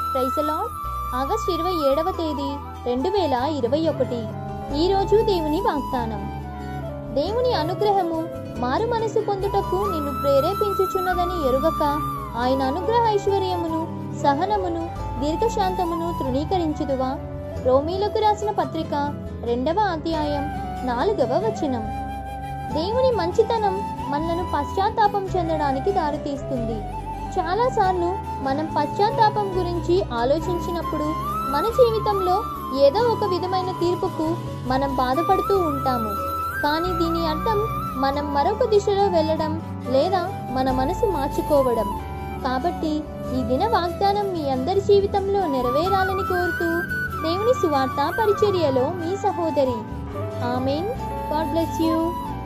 Praise the lord. August 27వ తేదీ 2021. ఈరోజు దేవుని వాగ్దానం. దేవుని అనుగ్రహము మారు మనసు పొందుటకు నిన్ను ప్రేరేపించుచున్నదని ఎరుగక ఆయన అనుగ్రహ ఐశ్వర్యమును సహనమును దీర్ఘశాంతమును తృణీకరించుదువా? రోమీలకు రాసిన పత్రిక 2వ అధ్యాయం 4వ వచనం. దేవుని మంచితనం మనలను పశ్చాత్తాపం చెందడానికి దారితీస్తుంది. చాలాసార్లు మనం పశ్చాత్తాపం గురించి ఆలోచించినప్పుడు మన జీవితంలో ఏదో ఒక విధమైన తీర్పుకు మనం బాధపడుతూ ఉంటాము. కానీ దీని అర్థం మనం మరొక దిశలో వెళ్ళడం లేదా మన మనసు మార్చుకోవడం. కాబట్టి ఈ దిన వాగ్దానం మీ అందరి జీవితంలో నెరవేరాలని కోరుతూ దేవుని సువార్త పరిచర్యలో మీ సహోదరి. ఆమేన్. God bless you.